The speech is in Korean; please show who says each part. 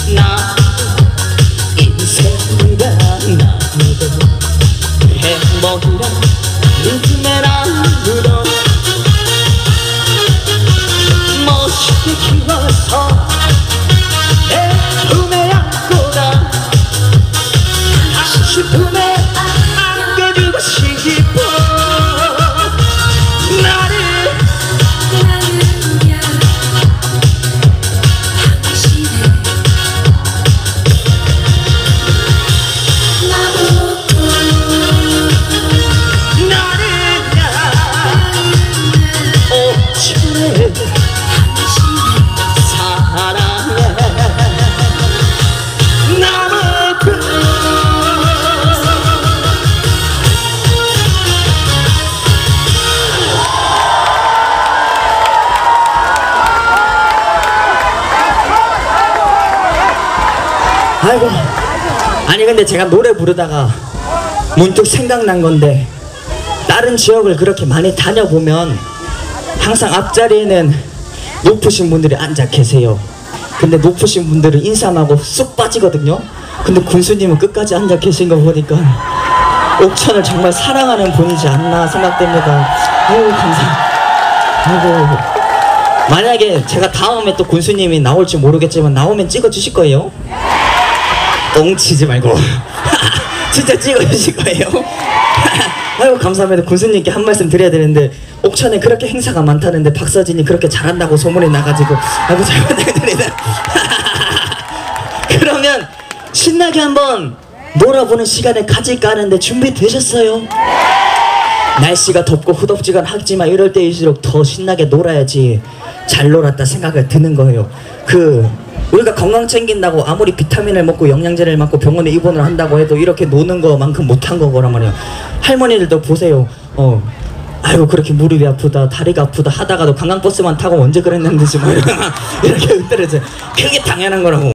Speaker 1: 나 인생이라 나무도 행복이라 눈매랑으로 멋있게 키워서 내 품에 안고라 슬픔에 안겨주고 싶어 나를
Speaker 2: 아이고, 아니 근데 제가 노래 부르다가 문득 생각난 건데, 다른 지역을 그렇게 많이 다녀보면 항상 앞자리에는 높으신 분들이 앉아 계세요. 근데 높으신 분들은 인사하고 쑥 빠지거든요. 근데 군수님은 끝까지 앉아 계신 거 보니까 옥천을 정말 사랑하는 분이지 않나 생각됩니다. 아이고 감사합니다. 아이고, 만약에 제가 다음에 또 군수님이 나올지 모르겠지만 나오면 찍어주실 거예요? 뻥치지 말고 진짜 찍어주실 거예요? 아이고 감사합니다. 군수님께 한 말씀 드려야 되는데, 옥천에 그렇게 행사가 많다는데 박서진이 그렇게 잘한다고 소문이 나가지고 아이고 잘 부탁드립니다. 그러면 신나게 한번 놀아보는 시간을 가질까 하는데 준비되셨어요? 날씨가 덥고 후덥지근하지만 이럴 때일수록 더 신나게 놀아야지 잘 놀았다 생각이 드는 거예요. 우리가 건강 챙긴다고 아무리 비타민을 먹고 영양제를 맞고 병원에 입원을 한다고 해도 이렇게 노는 거만큼 못한 거란 말이에요. 할머니들도 보세요. 아이고 그렇게 무릎이 아프다 다리가 아프다 하다가도 관광버스만 타고 언제 그랬는지 뭐 이렇게 흔들어져요. 그게 당연한 거라고.